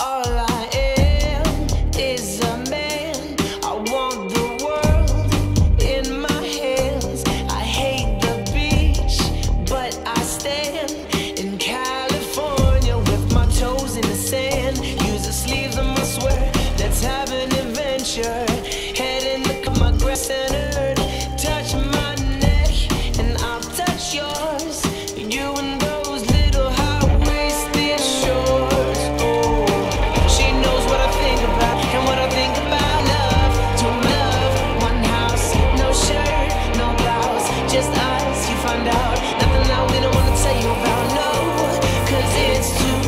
All I am is a man. I want the world in my hands. I hate the beach, but I stand in California with my toes in the sand. Use the sleeves of my sweater. Let's have an adventure. Head in my grass and earth. Touch my neck and I'll touch yours. You and those little high-waisted shorts. Oh, she knows what I think about and what I think about love. To love, one house, no shirt, no blouse, just us. You find out nothing that we don't wanna tell you about. No, 'cause it's too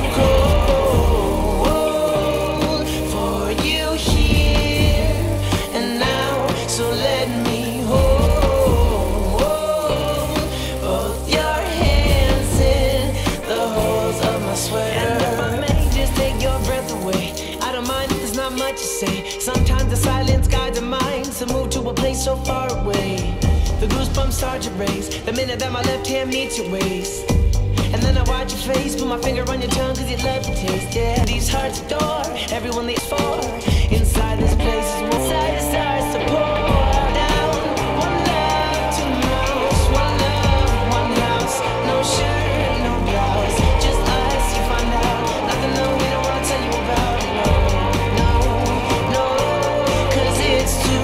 cold for you here and now. So let me hold both your hands in the holes of my sweater. And if I may just take your breath away, I don't mind if there's not much to say. Sometimes the silence guides the mind to move to a place so far away. The goosebumps start to raise the minute that my left hand meets your waist. And then I watch your face, put my finger on your tongue 'cause you love the taste. Yeah, these hearts adore everyone they for. Inside this place is one side that starts to pour down. One love, two mouths, one love, one house, no shirt, no blouse, just us. You find out nothing that we don't wanna tell you about. No, no, no, 'cause it's too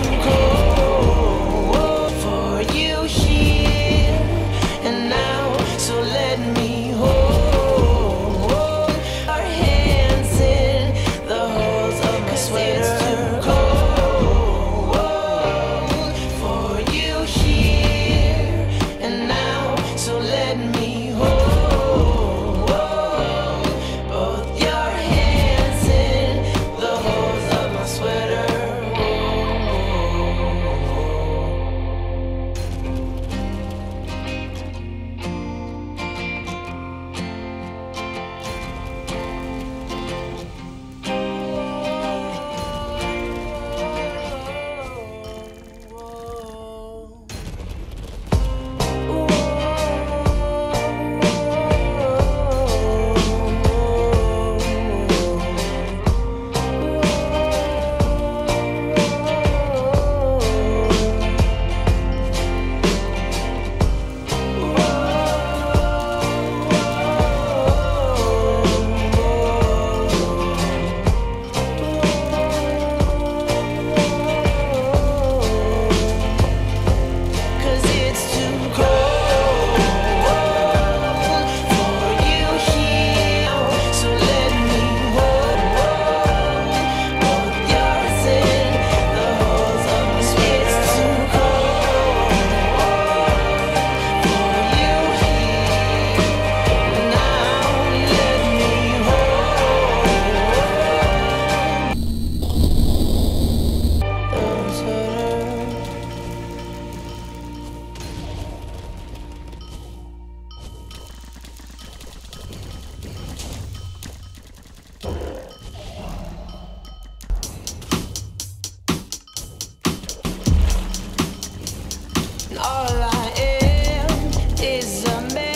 cold for you here and now. So let me hold our hands in the holes of my sweater. It's too cold for you here and now. So let me hold both your hands in the holes of my sweater. All I am is a man.